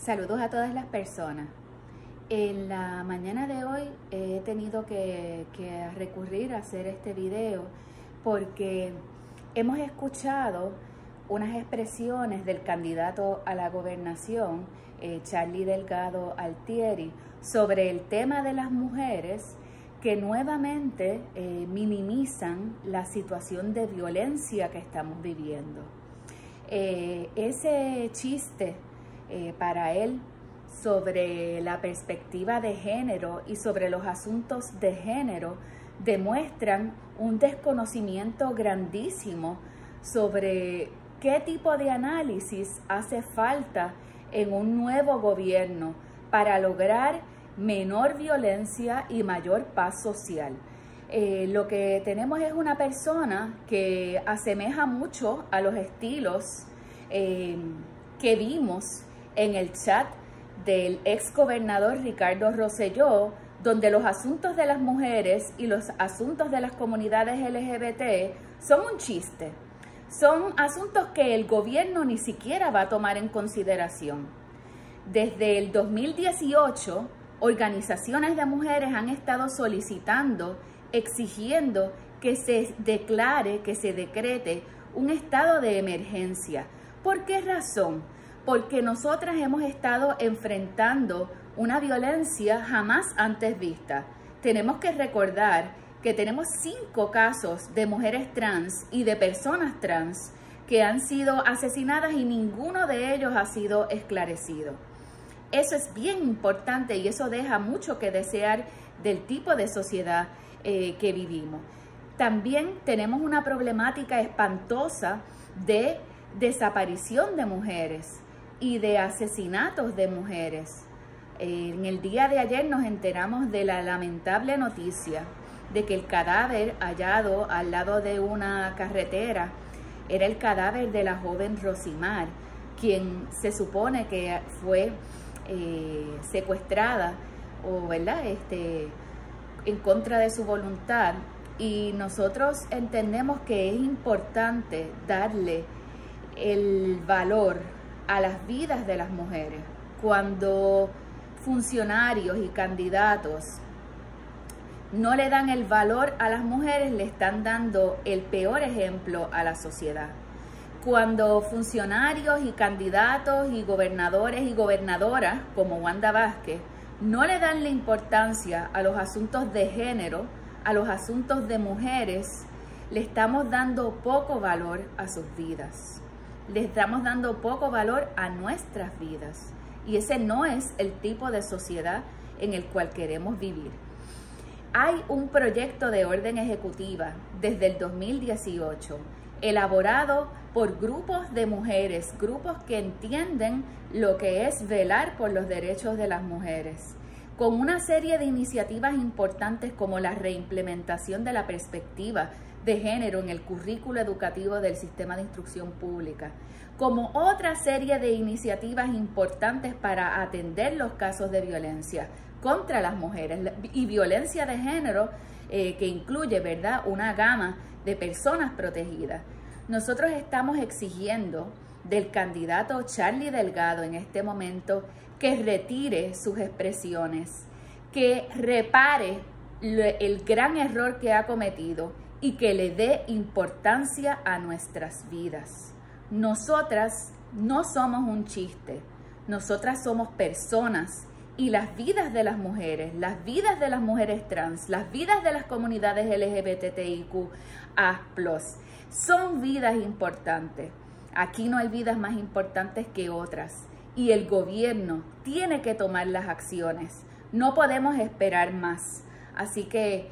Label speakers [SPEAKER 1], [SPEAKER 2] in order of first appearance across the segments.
[SPEAKER 1] Saludos a todas las personas. En la mañana de hoy he tenido que recurrir a hacer este video porque hemos escuchado unas expresiones del candidato a la gobernación, Charlie Delgado Altieri, sobre el tema de las mujeres que nuevamente minimizan la situación de violencia que estamos viviendo. Ese chiste para él sobre la perspectiva de género y sobre los asuntos de género demuestran un desconocimiento grandísimo sobre qué tipo de análisis hace falta en un nuevo gobierno para lograr menor violencia y mayor paz social. Lo que tenemos es una persona que asemeja mucho a los estilos que vimos en el chat del ex gobernador Ricardo Rosselló, donde los asuntos de las mujeres y los asuntos de las comunidades LGBT son un chiste. Son asuntos que el gobierno ni siquiera va a tomar en consideración. Desde el 2018, organizaciones de mujeres han estado solicitando, exigiendo que se declare, que se decrete un estado de emergencia. ¿Por qué razón? Porque nosotras hemos estado enfrentando una violencia jamás antes vista. Tenemos que recordar que tenemos 5 casos de mujeres trans y de personas trans que han sido asesinadas y ninguno de ellos ha sido esclarecido. Eso es bien importante y eso deja mucho que desear del tipo de sociedad que vivimos. También tenemos una problemática espantosa de desaparición de mujeres y de asesinatos de mujeres. En el día de ayer nos enteramos de la lamentable noticia de que el cadáver hallado al lado de una carretera era el cadáver de la joven Rosimar, quien se supone que fue secuestrada o en contra de su voluntad. Y nosotros entendemos que es importante darle el valor a las vidas de las mujeres. Cuando funcionarios y candidatos no le dan el valor a las mujeres, le están dando el peor ejemplo a la sociedad. Cuando funcionarios y candidatos y gobernadores y gobernadoras como Wanda Vázquez no le dan la importancia a los asuntos de género, a los asuntos de mujeres, le estamos dando poco valor a sus vidas. Le estamos dando poco valor a nuestras vidas. Y ese no es el tipo de sociedad en el cual queremos vivir. Hay un proyecto de orden ejecutiva desde el 2018, elaborado por grupos de mujeres, grupos que entienden lo que es velar por los derechos de las mujeres, con una serie de iniciativas importantes como la reimplementación de la perspectiva de género en el currículo educativo del sistema de instrucción pública, como otra serie de iniciativas importantes para atender los casos de violencia contra las mujeres y violencia de género que incluye, ¿verdad?, una gama de personas protegidas. Nosotros estamos exigiendo del candidato Charlie Delgado en este momento que retire sus expresiones, que repare el gran error que ha cometido y que le dé importancia a nuestras vidas. Nosotras no somos un chiste, nosotras somos personas y las vidas de las mujeres trans, las vidas de las comunidades LGBTIQA+, son vidas importantes. Aquí no hay vidas más importantes que otras y el gobierno tiene que tomar las acciones. No podemos esperar más. Así que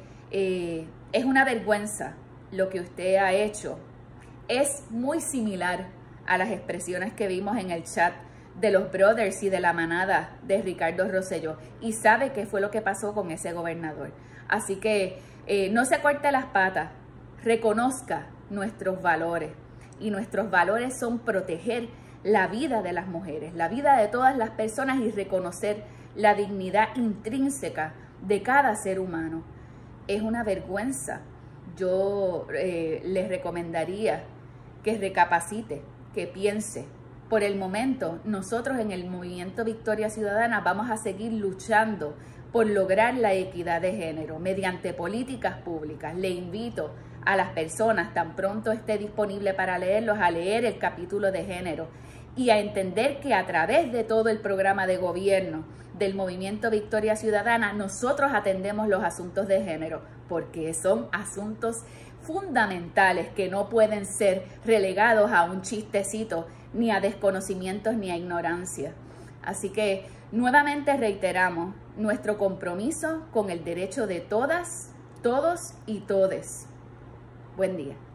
[SPEAKER 1] es una vergüenza lo que usted ha hecho. Es muy similar a las expresiones que vimos en el chat de los brothers y de la manada de Ricardo Rosselló. Y sabe qué fue lo que pasó con ese gobernador. Así que no se corte las patas, reconozca nuestros valores. Y nuestros valores son proteger la vida de las mujeres, la vida de todas las personas y reconocer la dignidad intrínseca de cada ser humano. Es una vergüenza. Yo les recomendaría que recapacite, que piense por el momento, nosotros en el Movimiento Victoria Ciudadana vamos a seguir luchando por lograr la equidad de género mediante políticas públicas. Le invito a las personas, tan pronto esté disponible para leerlos, a leer el capítulo de género y a entender que a través de todo el programa de gobierno del Movimiento Victoria Ciudadana, nosotros atendemos los asuntos de género, porque son asuntos fundamentales que no pueden ser relegados a un chistecito, ni a desconocimientos, ni a ignorancia. Así que nuevamente reiteramos nuestro compromiso con el derecho de todas, todos y todes. Buen día.